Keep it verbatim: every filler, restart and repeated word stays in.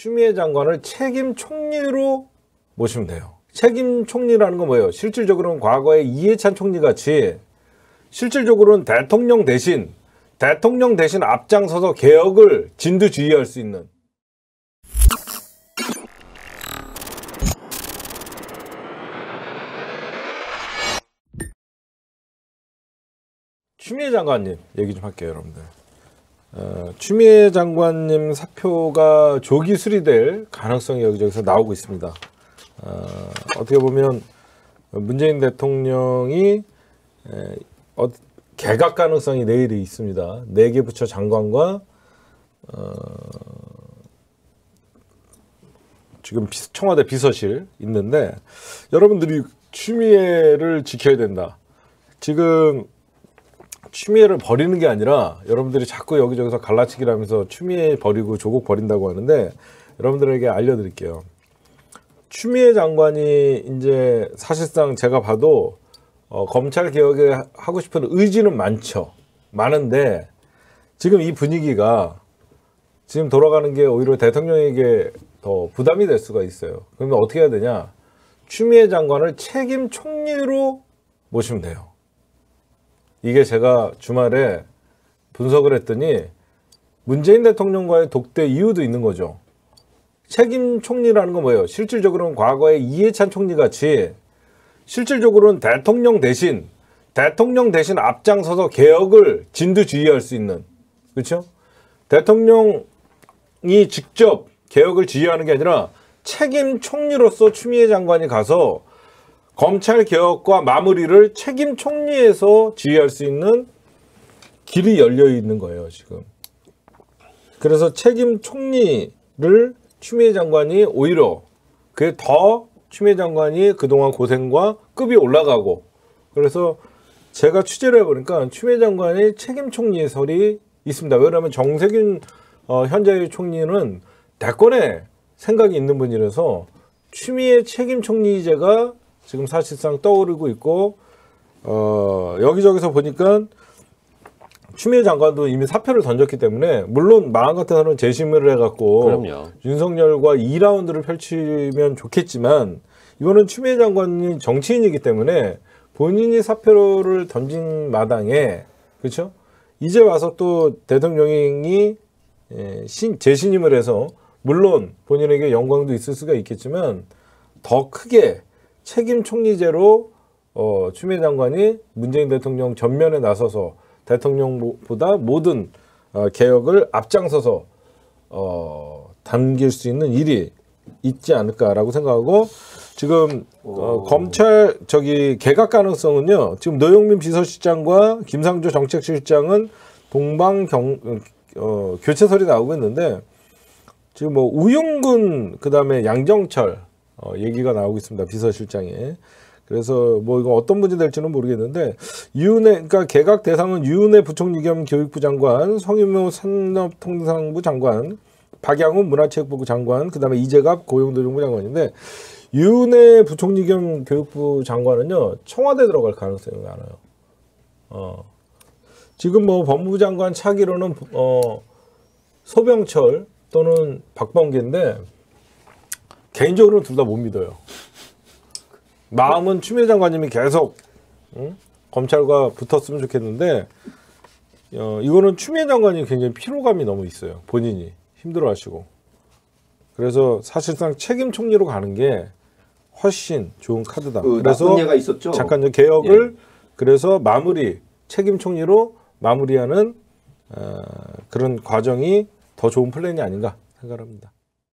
추미애 장관을 책임 총리로 모시면 돼요. 책임 총리라는 건 뭐예요? 실질적으로는 과거에 이해찬 총리 같이 실질적으로는 대통령 대신 대통령 대신 앞장서서 개혁을 진두지휘할 수 있는 추미애 장관님 얘기 좀 할게요, 여러분들. 어, 추미애 장관님 사표가 조기 수리될 가능성이 여기저기서 나오고 있습니다. 어, 어떻게 보면 문재인 대통령이 에, 어, 개각 가능성이 내일이 있습니다. 네 개 부처 장관과 어, 지금 비, 청와대 비서실 있는데 여러분들이 추미애를 지켜야 된다. 지금 추미애를 버리는 게 아니라 여러분들이 자꾸 여기저기서 갈라치기를 하면서 추미애 버리고 조국 버린다고 하는데 여러분들에게 알려드릴게요. 추미애 장관이 이제 사실상 제가 봐도 어, 검찰 개혁에 하고 싶은 의지는 많죠. 많은데 지금 이 분위기가 지금 돌아가는 게 오히려 대통령에게 더 부담이 될 수가 있어요. 그러면 어떻게 해야 되냐? 추미애 장관을 책임 총리로 모시면 돼요. 이게 제가 주말에 분석을 했더니 문재인 대통령과의 독대 이유도 있는 거죠. 책임 총리라는 건 뭐예요? 실질적으로는 과거에 이해찬 총리 같이 실질적으로는 대통령 대신 대통령 대신 앞장서서 개혁을 진두지휘할 수 있는, 그렇죠? 대통령이 직접 개혁을 지휘하는 게 아니라 책임 총리로서 추미애 장관이 가서 검찰 개혁과 마무리를 책임 총리에서 지휘할 수 있는 길이 열려 있는 거예요, 지금. 그래서 책임 총리를 추미애 장관이 오히려 그게 더 추미애 장관이 그동안 고생과 급이 올라가고, 그래서 제가 취재를 해보니까 추미애 장관이 책임 총리의 설이 있습니다. 왜냐하면 정세균 어, 현재의 총리는 대권에 생각이 있는 분이라서 추미애 책임 총리제가 지금 사실상 떠오르고 있고, 어, 여기저기서 보니까 추미애 장관도 이미 사표를 던졌기 때문에, 물론 마음 같아서는 재심을 해갖고 그럼요. 윤석열과 이 라운드를 펼치면 좋겠지만, 이거는 추미애 장관이 정치인이기 때문에 본인이 사표를 던진 마당에, 그렇죠? 이제 와서 또 대통령이 신, 재신임을 해서 물론 본인에게 영광도 있을 수가 있겠지만 더 크게 책임 총리제로 어, 추미애 장관이 문재인 대통령 전면에 나서서 대통령보다 모든 어, 개혁을 앞장서서 어, 당길 수 있는 일이 있지 않을까라고 생각하고, 지금 어, 검찰 저기 개각 가능성은요, 지금 노영민 비서실장과 김상조 정책실장은 동방 경, 어, 교체설이 나오고 있는데, 지금 뭐 우용근 그다음에 양정철 어, 얘기가 나오고 있습니다, 비서실장에. 그래서 뭐 이거 어떤 분이 될지는 모르겠는데, 유은혜, 그러니까 개각 대상은 유은혜 부총리 겸 교육부 장관, 성유모 산업통상부 장관, 박양훈 문화체육부 장관, 그다음에 이재갑 고용노동부 장관인데, 유은혜 부총리 겸 교육부 장관은요 청와대 들어갈 가능성이 많아요. 어. 지금 뭐 법무부 장관 차기로는 어, 소병철 또는 박범계인데 개인적으로는 둘 다 못 믿어요. 마음은 추미애 장관님이 계속 응? 검찰과 붙었으면 좋겠는데, 어, 이거는 추미애 장관이 굉장히 피로감이 너무 있어요. 본인이 힘들어하시고. 그래서 사실상 책임 총리로 가는 게 훨씬 좋은 카드다. 그 그래서 예가 있었죠? 잠깐 개혁을 예. 그래서 마무리 책임 총리로 마무리하는 어, 그런 과정이 더 좋은 플랜이 아닌가 생각합니다.